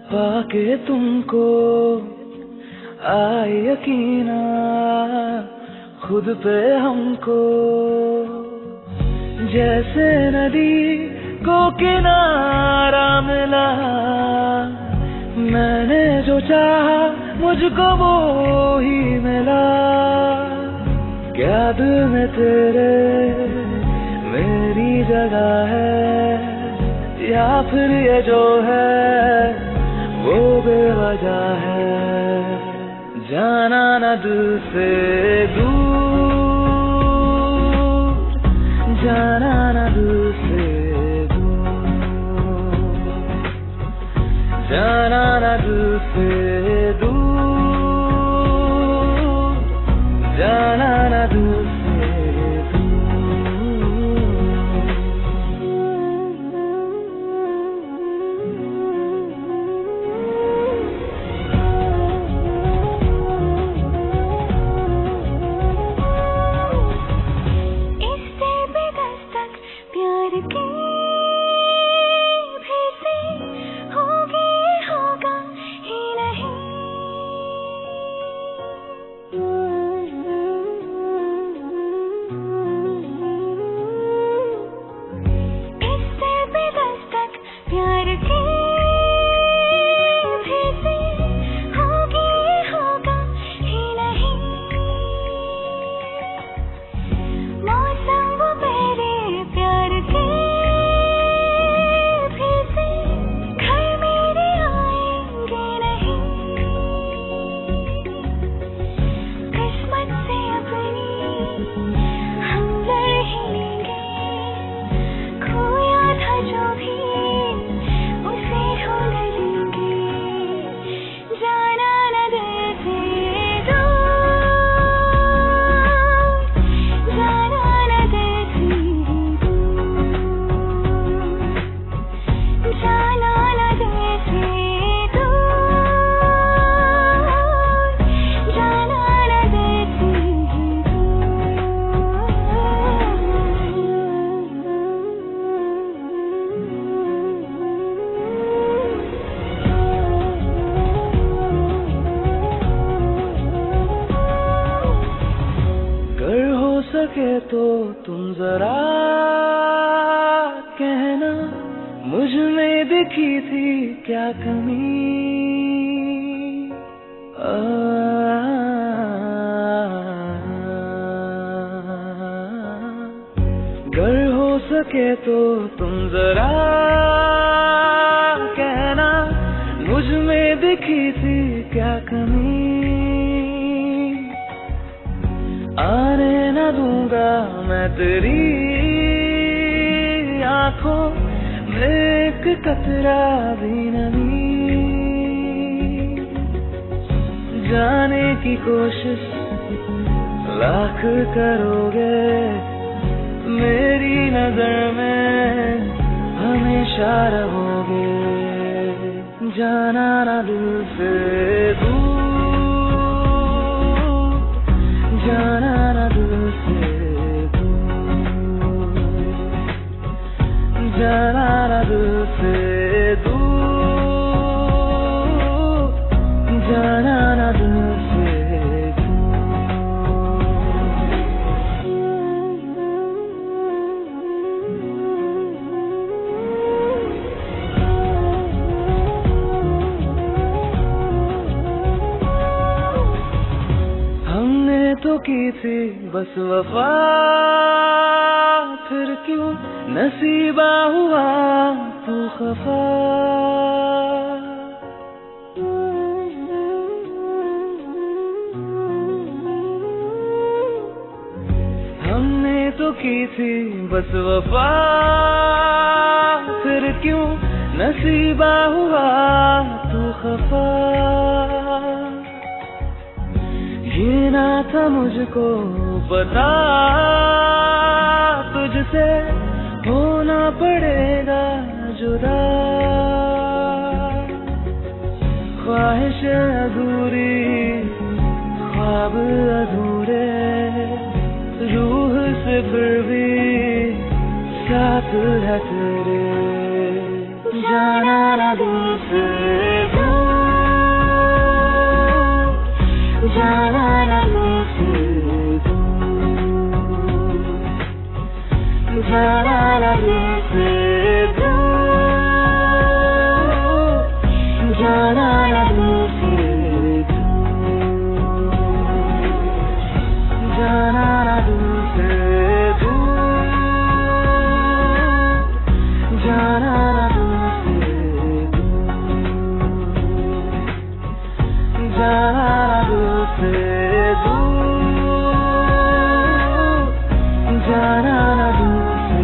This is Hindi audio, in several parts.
पाके तुमको आए यकीना खुद पे हमको, जैसे नदी को किनारा मिला। मैंने जो चाहा मुझको वो ही मिला। क्या दिल में तेरे मेरी जगह है, या फिर ये जो है वो बेवजह है। जाना न दिल से दूर, जाना न दिल से दूर, जाना न दिल से दूर, जाना न दिल से दूर। सके तो तुम जरा कहना, मुझ में दिखी थी क्या कमी। अगर हो सके तो तुम जरा कहना, मुझ में दिखी थी क्या कमी। आने न दूंगा मैं तेरी आंखों में एक कतरा भी नमी। जाने की कोशिश लाख करोगे, मेरी नजर में हमेशा रहोगे। जाना ना दिल से दूर, जाना ना दिल से दूर, जाना ना दिल से दूर, जाना ना दिल से तो की थी बस वफा, फिर क्यों नसीबा हुआ तू खफा। हमने तो की थी बस वफा, फिर क्यों नसीबा हुआ तू खफा। ये ना था मुझको पता, तुझसे होना पड़ेगा जुदा। ख्वाहिश अधूरी, ख्वाब अधूरे, रूह से फिर भी साथ है तेरे। जाना ना दिल से जाना ना तुझसे दूर, जाना ना तुझसे दूर, जाना ना तुझसे दूर, जाना ना तुझसे दूर, जाना ना तुझसे दूर, जाना ना तुझसे दूर, जाना ना तुझसे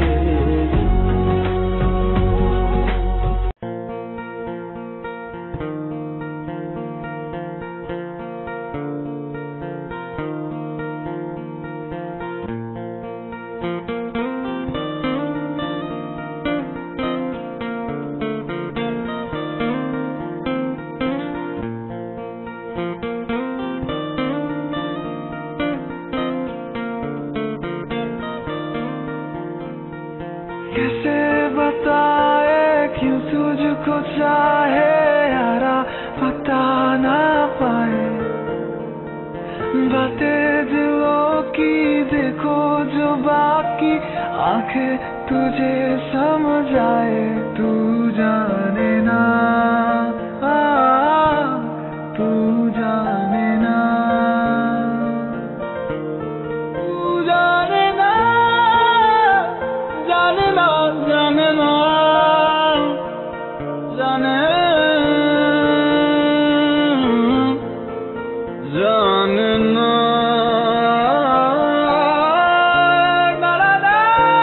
कैसे बताए क्यों तुझको चाहे यारा पता ना पाए, बातें दिलों की देखो जो बाकी आंखें तुझे समझ आए, तू जाने ना, तू जाने ना, तू जाने ना, जाने ना, जाने ना, जाने, जाने ना, ना, ना, ना।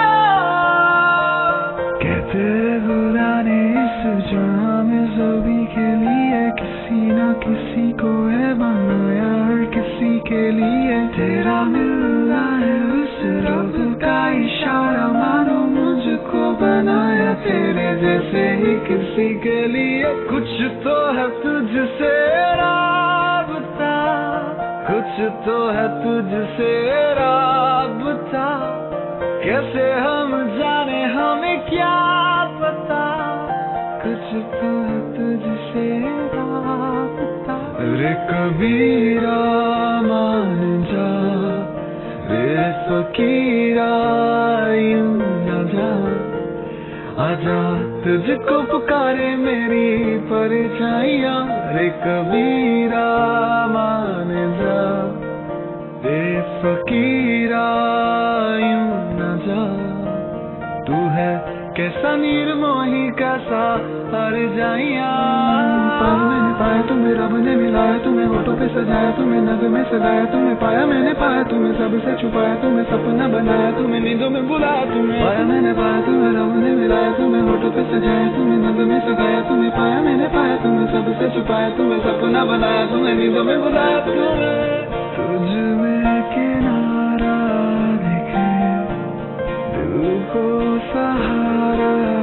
कहते बुलाने इस जहाँ में सभी के लिए किसी न किसी को है बनाया, हर किसी के लिए तेरा मिलना है उस रब का इशारा, मानो मुझको बनाया तेरे जैसे ही किसी के लिए। कुछ तो है तुझसे राबता, कुछ तो है तुझसे राबता, कैसे हम जाने हमें क्या पता, कुछ तो है तुझसे राबता। रे कबीरा मान जा, रे फकीरा यूं न जा, आजा तुझको पुकारे मेरी परछाइयाँ, रे कबीरा मान जा, रे फकीरा यूं न जा, तू है कैसा निर्मोही कैसा हर जाइया। मैंने पाया तुम्हें रब ने मिलाया, तुम्हें होठों पे सजाया, तुम्हें नग में सजाया, तुम्हें पाया मैंने पाया, तुम्हें सबसे छुपाया, तुम्हें सपना बनाया, तुम्हें नींदों में बुलाया, तुम्हें पाया मैंने पाया, तुम्हें रब ने मिलाया, तुम्हें होठों पे सजाया, तुम्हें नग में सजाया, तुम्हें पाया मैंने पाया, तुम्हें सबसे छुपाया, तुम्हें सपना बनाया, तुम्हें नींदों में बुलाया, तुम्हें तुझ में किनारा दिखे, दिल को सहारा